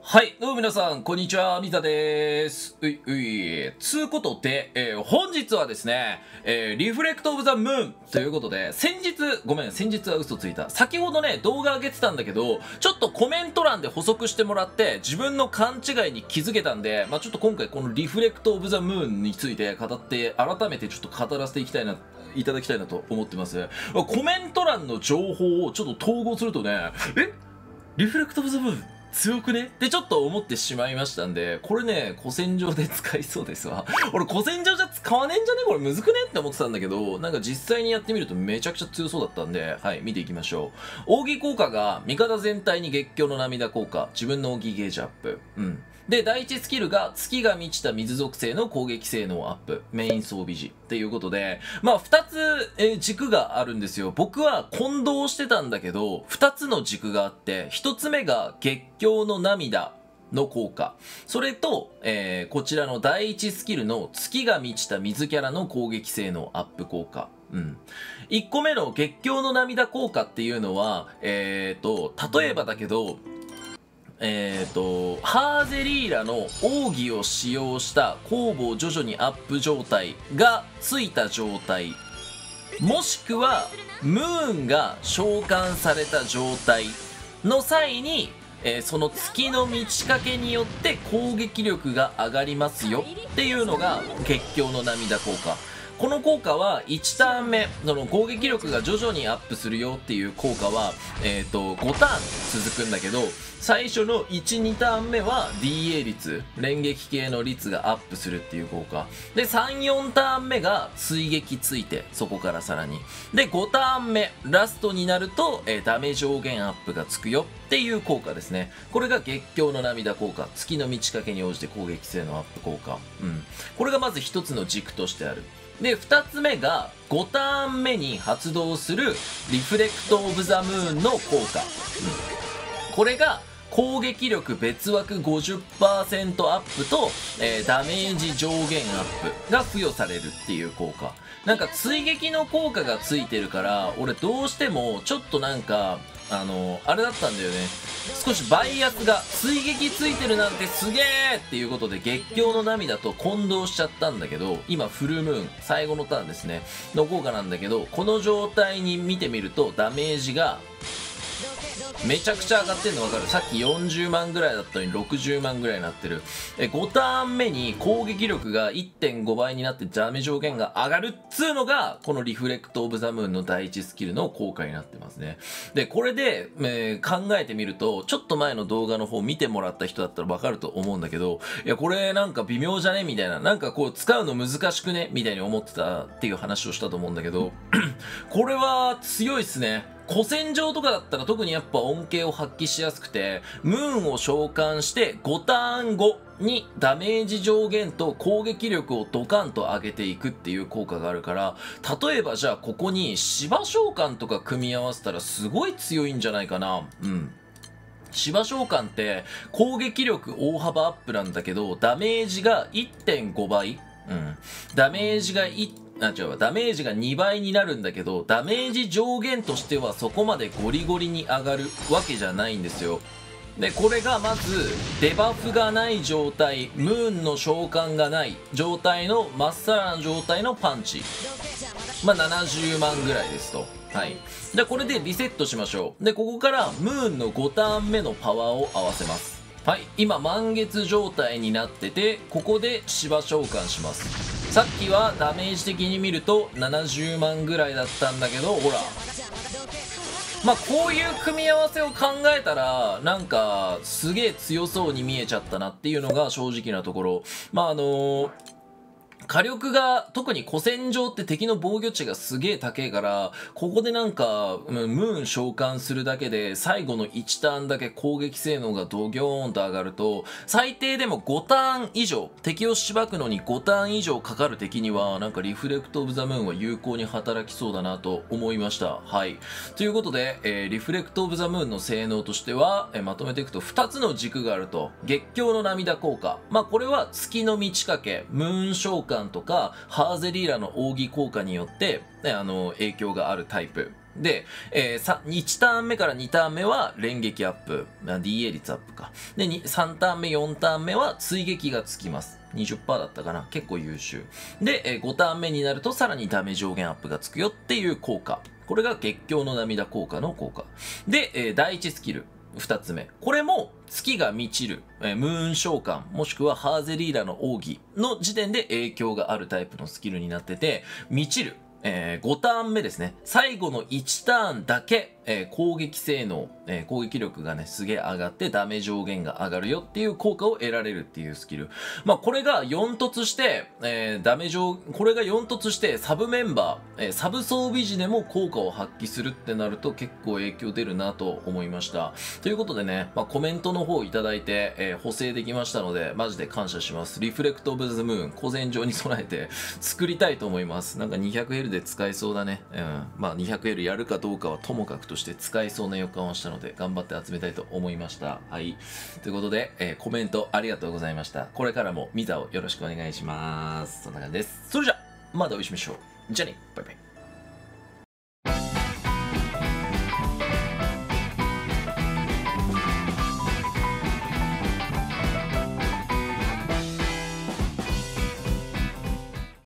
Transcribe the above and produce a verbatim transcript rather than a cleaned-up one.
はい。どうも皆さん、こんにちは。ミザです。ういうい。つうことで、えー、本日はですね、えー、リフレクトオブザムーンということで、先日、ごめん、先日は嘘ついた。先ほどね、動画上げてたんだけど、ちょっとコメント欄で補足してもらって、自分の勘違いに気づけたんで、まあちょっと今回このリフレクトオブザムーンについて語って、改めてちょっと語らせていきたいな、いただきたいなと思ってます。コメント欄の情報をちょっと統合するとね、えリフレクトオブザムーン強くねってちょっと思ってしまいましたんで、これね、古戦場で使いそうですわ。俺古戦場じゃ使わねえんじゃねこれむずくねって思ってたんだけど、なんか実際にやってみるとめちゃくちゃ強そうだったんで、はい、見ていきましょう。奥義効果が味方全体に月経の涙効果、自分の奥義ゲージアップ。うん。で、第一スキルが月が満ちた水属性の攻撃性能アップ。メイン装備時。っていうことで、まあ二つ、えー、軸があるんですよ。僕は混同してたんだけど、二つの軸があって、一つ目が月経の涙の効果。それと、えー、こちらの第一スキルの月が満ちた水キャラの攻撃性能アップ効果。うん。いっこめの月経の涙効果っていうのは、えーと、例えばだけど、えーと、ハーゼリーラの奥義を使用した攻防徐々にアップ状態がついた状態、もしくはムーンが召喚された状態の際に、えー、その月の満ち欠けによって攻撃力が上がりますよっていうのが月経の涙効果。この効果はいちターン目、その攻撃力が徐々にアップするよっていう効果は、えっと、ごターン続くんだけど、最初のいち、にターン目は ディーエー 率、連撃系の率がアップするっていう効果。で、さん、よんターン目が追撃ついて、そこからさらに。で、ごターン目、ラストになると、えー、ダメ上限アップがつくよっていう効果ですね。これが月経の涙効果。月の満ち欠けに応じて攻撃性のアップ効果。うん。これがまず一つの軸としてある。で、二つ目が、ごターン目に発動する、リフレクトオブザムーンの効果。うん、これが、攻撃力別枠 ごじゅっパーセント アップと、えー、ダメージ上限アップが付与されるっていう効果。なんか追撃の効果がついてるから、俺どうしてもちょっとなんか、あのー、あれだったんだよね。少しバイアスが追撃ついてるなんてすげーっていうことで月経の涙と混同しちゃったんだけど、今フルムーン、最後のターンですね、の効果なんだけど、この状態に見てみるとダメージがめちゃくちゃ上がってんの分かる？さっきよんじゅうまんぐらいだったのにろくじゅうまんぐらいになってる。え、ごターン目に攻撃力が いってんご 倍になってダメ上限が上がるっつうのが、このリフレクトオブザムーンの第一スキルの効果になってますね。で、これで、えー、考えてみると、ちょっと前の動画の方見てもらった人だったら分かると思うんだけど、いや、これなんか微妙じゃねみたいな、なんかこう使うの難しくねみたいに思ってたっていう話をしたと思うんだけど、これは強いっすね。古戦場とかだったら特にやっぱ恩恵を発揮しやすくて、ムーンを召喚してごターン後にダメージ上限と攻撃力をドカンと上げていくっていう効果があるから、例えばじゃあここに芝召喚とか組み合わせたらすごい強いんじゃないかな。うん。芝召喚って攻撃力大幅アップなんだけど、ダメージが いってんご 倍。うん。ダメージがいあ、違う、ダメージがにばいになるんだけど、ダメージ上限としてはそこまでゴリゴリに上がるわけじゃないんですよ。で、これがまず、デバフがない状態、ムーンの召喚がない状態の、まっさらな状態のパンチ。まあ、ななじゅうまんぐらいですと。はい。じゃあこれでリセットしましょう。で、ここからムーンのごターン目のパワーを合わせます。はい。今、満月状態になってて、ここで芝召喚します。さっきはダメージ的に見るとななじゅうまんぐらいだったんだけど、ほら。まあこういう組み合わせを考えたら、なんかすげえ強そうに見えちゃったなっていうのが正直なところ。まああのー火力が、特に古戦場って敵の防御値がすげえ高いから、ここでなんか、ムーン召喚するだけで、最後のいちターンだけ攻撃性能がドギョーンと上がると、最低でもごターン以上、敵をしばくのにごターン以上かかる敵には、なんかリフレクトオブザムーンは有効に働きそうだなと思いました。はい。ということで、えー、リフレクトオブザムーンの性能としては、えー、まとめていくとふたつの軸があると。月経の涙効果。まあこれは月の満ち欠け、ムーン召喚とかハーゼリーラの奥義効果によって、ね、あの影響があるタイプで、えー、さいちターン目からにターン目は連撃アップ、ディーエー 率アップか。で、さんターン目、よんターン目は追撃がつきます。にじゅっパーセント だったかな。結構優秀。で、えー、ごターン目になるとさらにダメ上限アップがつくよっていう効果。これが月経の涙効果の効果。で、えー、第一スキル。二つ目。これも月が満ちる、えー、ムーン召喚、もしくはハーゼリーラの奥義の時点で影響があるタイプのスキルになってて、満ちる。えー、ごターン目ですね。最後のいちターンだけ、えー、攻撃性能、えー、攻撃力がね、すげえ上がってダメ上限が上がるよっていう効果を得られるっていうスキル。まあ、これがよん突して、えー、ダメ上、これがよん突してサブメンバー、えー、サブ装備時でも効果を発揮するってなると結構影響出るなと思いました。ということでね、まあ、コメントの方いただいて、えー、補正できましたので、マジで感謝します。リフレクトオブズムーン、古戦場に備えて作りたいと思います。なんか にひゃくエル で使えそうだね。うん。まあ にひゃくエル やるかどうかはともかくとして使えそうな予感をしたので、頑張って集めたいと思いました。はい。ということで、えー、コメントありがとうございました。これからもミザをよろしくお願いします。そんな感じです。それじゃ、またお会いしましょう。じゃあね、バイバイ。